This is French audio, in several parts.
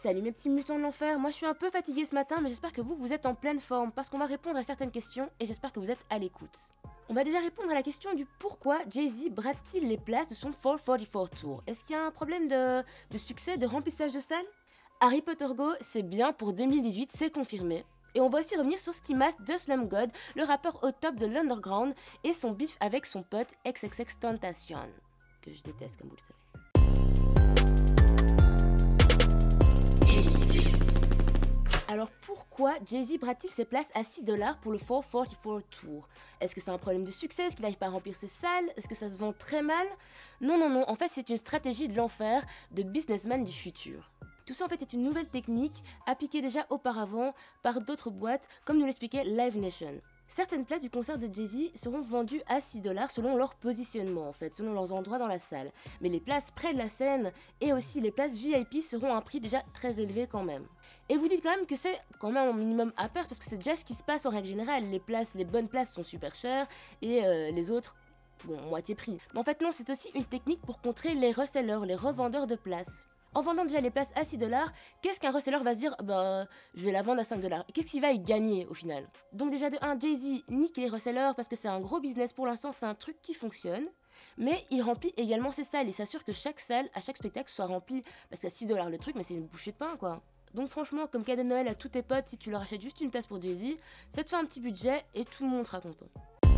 Salut mes petits mutants de l'enfer, moi je suis un peu fatiguée ce matin mais j'espère que vous êtes en pleine forme parce qu'on va répondre à certaines questions et j'espère que vous êtes à l'écoute. On va déjà répondre à la question du pourquoi Jay-Z brade-t-il les places de son 444 Tour. Est-ce qu'il y a un problème de succès, de remplissage de salles? Harry Potter Go, c'est bien pour 2018, c'est confirmé. Et on va aussi revenir sur Ski Mask de Slum God, le rappeur au top de l'underground et son beef avec son pote XXXTentacion, que je déteste comme vous le savez. Alors pourquoi Jay-Z brade-t-il ses places à 6 $ pour le 444 Tour? Est-ce que c'est un problème de succès? Est-ce qu'il n'arrive pas à remplir ses salles? Est-ce que ça se vend très mal? Non, en fait c'est une stratégie de l'enfer de businessman du futur. Tout ça en fait est une nouvelle technique appliquée déjà auparavant par d'autres boîtes comme nous l'expliquait Live Nation. Certaines places du concert de Jay-Z seront vendues à 6 $ selon leur positionnement en fait, selon leurs endroits dans la salle. Mais les places près de la scène et aussi les places VIP seront à un prix déjà très élevé quand même. Et vous dites quand même que c'est quand même un minimum à perdre parce que c'est déjà ce qui se passe en règle générale. Les bonnes places sont super chères et les autres, bon, moitié prix. Mais en fait non, c'est aussi une technique pour contrer les resellers, les revendeurs de places. En vendant déjà les places à 6 $, qu'est-ce qu'un reseller va se dire? Bah, je vais la vendre à 5 $. Qu'est-ce qu'il va y gagner au final? Donc déjà de 1, Jay-Z nique les resellers parce que c'est un gros business pour l'instant, c'est un truc qui fonctionne. Mais il remplit également ses salles, il s'assure que chaque salle, à chaque spectacle, soit remplie. Parce qu'à 6 $ le truc, mais c'est une bouchée de pain quoi. Donc franchement, comme cadeau de Noël à tous tes potes, si tu leur achètes juste une place pour Jay-Z, ça te fait un petit budget et tout le monde sera content.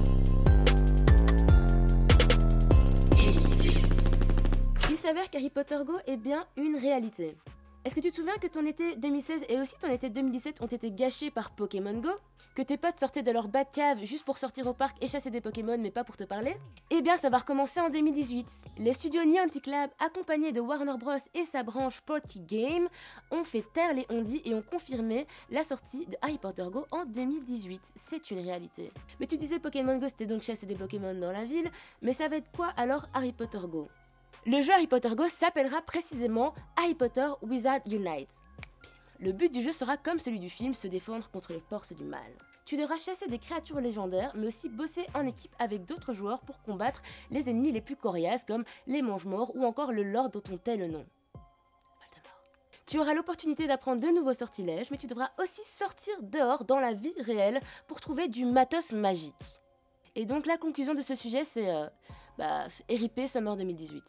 Il s'avère qu'Harry Potter Go est bien une réalité. Est-ce que tu te souviens que ton été 2016 et aussi ton été 2017 ont été gâchés par Pokémon Go? Que tes potes sortaient de leur Batcave juste pour sortir au parc et chasser des Pokémon mais pas pour te parler? Eh bien ça va recommencer en 2018. Les studios Niantic Lab, accompagnés de Warner Bros et sa branche Party Game, ont fait taire les on-dit et ont confirmé la sortie de Harry Potter Go en 2018. C'est une réalité. Mais tu disais Pokémon Go c'était donc chasser des Pokémon dans la ville, mais ça va être quoi alors Harry Potter Go? Le jeu Harry Potter Go s'appellera précisément Harry Potter Wizard Unite. Le but du jeu sera comme celui du film, se défendre contre les forces du mal. Tu devras chasser des créatures légendaires, mais aussi bosser en équipe avec d'autres joueurs pour combattre les ennemis les plus coriaces comme les mange-morts ou encore le lord dont on tait le nom. Voldemort. Tu auras l'opportunité d'apprendre de nouveaux sortilèges, mais tu devras aussi sortir dehors dans la vie réelle pour trouver du matos magique. Et donc la conclusion de ce sujet c'est RIP Summer 2018.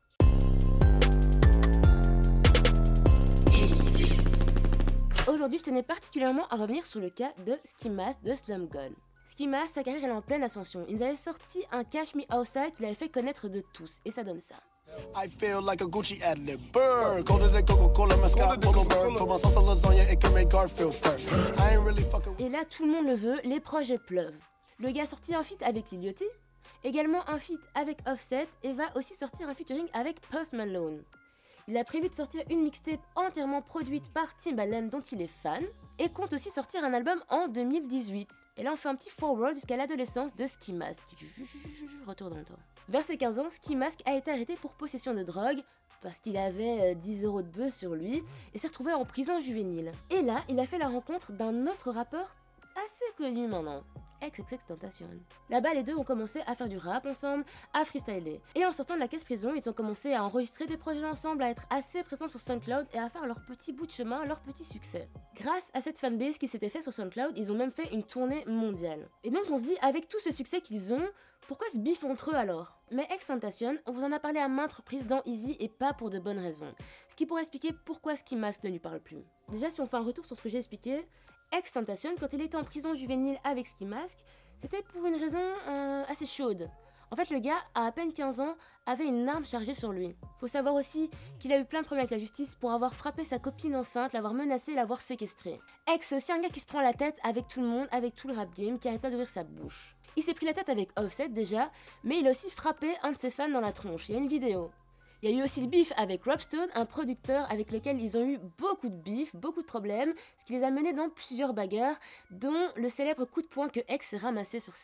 Aujourd'hui, je tenais particulièrement à revenir sur le cas de Ski Mask de Slum God. Ski Mask, sa carrière elle est en pleine ascension. Ils avaient sorti un Cash Me Outside qui l'avait fait connaître de tous, et ça donne ça. I feel like a Gucci ad-lib. Burr, colder than Coca-Cola, mascot, Polo Bird. Put my sauce on lasagna, it can make Garfield purr. I ain't really fucking. Et là, tout le monde le veut, les projets pleuvent. Le gars a sorti un feat avec Lil Yachty, également un feat avec Offset, et va aussi sortir un featuring avec Post Malone. Il a prévu de sortir une mixtape entièrement produite par Timbaland dont il est fan, et compte aussi sortir un album en 2018. Et là on fait un petit forward jusqu'à l'adolescence de Ski Mask. Retour dans le temps. Vers ses 15 ans, Ski Mask a été arrêté pour possession de drogue, parce qu'il avait 10 € de bœuf sur lui, et s'est retrouvé en prison juvénile. Et là, il a fait la rencontre d'un autre rappeur assez connu maintenant. XXXTentacion. Là-bas, les deux ont commencé à faire du rap ensemble, à freestyler. Et en sortant de la caisse prison, ils ont commencé à enregistrer des projets ensemble, à être assez présents sur SoundCloud et à faire leur petit bout de chemin, leur petit succès. Grâce à cette fanbase qui s'était fait sur SoundCloud, ils ont même fait une tournée mondiale. Et donc on se dit, avec tout ce succès qu'ils ont, pourquoi se bif entre eux alors? Mais XXXTentacion, on vous en a parlé à maintes reprises dans Easy et pas pour de bonnes raisons. Ce qui pourrait expliquer pourquoi Ski Mask ne lui parle plus. Déjà, si on fait un retour sur ce que j'ai expliqué, XXXTentacion, quand il était en prison juvénile avec Ski Mask, c'était pour une raison assez chaude. En fait, le gars, à peine 15 ans, avait une arme chargée sur lui. Faut savoir aussi qu'il a eu plein de problèmes avec la justice pour avoir frappé sa copine enceinte, l'avoir menacée et l'avoir séquestrée. X, c'est aussi un gars qui se prend la tête avec tout le monde, avec tout le rap game, qui arrête pas d'ouvrir sa bouche. Il s'est pris la tête avec Offset déjà, mais il a aussi frappé un de ses fans dans la tronche. Il y a une vidéo. Il y a eu aussi le beef avec Rob Stone, un producteur avec lequel ils ont eu beaucoup de beef, beaucoup de problèmes, ce qui les a menés dans plusieurs bagarres, dont le célèbre coup de poing que X s'est ramassé sur scène.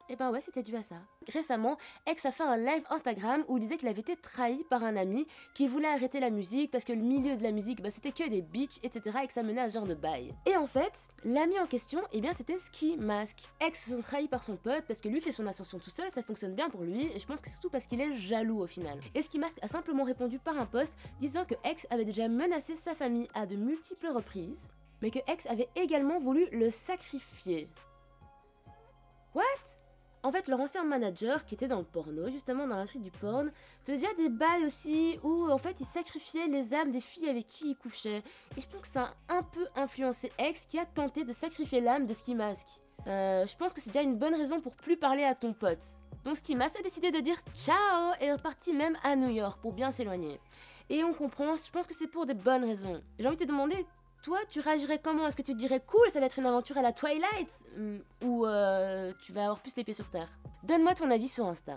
Et ben ouais, c'était dû à ça. Récemment, X a fait un live Instagram où il disait qu'il avait été trahi par un ami, qu'il voulait arrêter la musique parce que le milieu de la musique, c'était que des bitches, etc. et que ça menait à ce genre de bail. Et en fait, l'ami en question, c'était Ski Mask. X se sont trahis par son pote parce que lui fait son ascension tout seul, ça fonctionne bien pour lui, et je pense que c'est surtout parce qu'il est jaloux au final. Et Ski Mask a simplement répondu par un post disant que X avait déjà menacé sa famille à de multiples reprises, mais que X avait également voulu le sacrifier. What? En fait, leur ancien manager, qui était dans le porno, justement dans l'industrie du porn, faisait déjà des bails aussi où en fait il sacrifiait les âmes des filles avec qui il couchait. Et je pense que ça a un peu influencé X qui a tenté de sacrifier l'âme de Ski Mask. Je pense que c'est déjà une bonne raison pour plus parler à ton pote. Donc Ski Mask a décidé de dire ciao et est reparti même à New York pour bien s'éloigner. Et on comprend, je pense que c'est pour des bonnes raisons. J'ai envie de te demander, toi, tu réagirais comment? Est-ce que tu te dirais cool, ça va être une aventure à la Twilight? Ou tu vas avoir plus les pieds sur terre? Donne-moi ton avis sur Insta.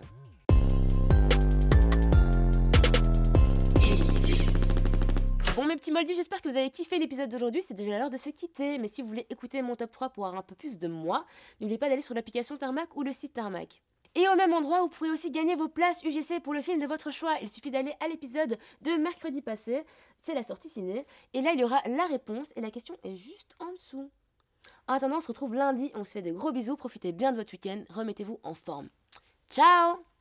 Bon mes petits moldus, j'espère que vous avez kiffé l'épisode d'aujourd'hui, c'est déjà l'heure de se quitter, mais si vous voulez écouter mon top 3 pour avoir un peu plus de moi, n'oubliez pas d'aller sur l'application Tarmac ou le site Tarmac. Et au même endroit, vous pourrez aussi gagner vos places UGC pour le film de votre choix. Il suffit d'aller à l'épisode de mercredi passé, c'est la sortie ciné, et là il y aura la réponse, et la question est juste en dessous. En attendant, on se retrouve lundi, on se fait de gros bisous, profitez bien de votre week-end, remettez-vous en forme. Ciao!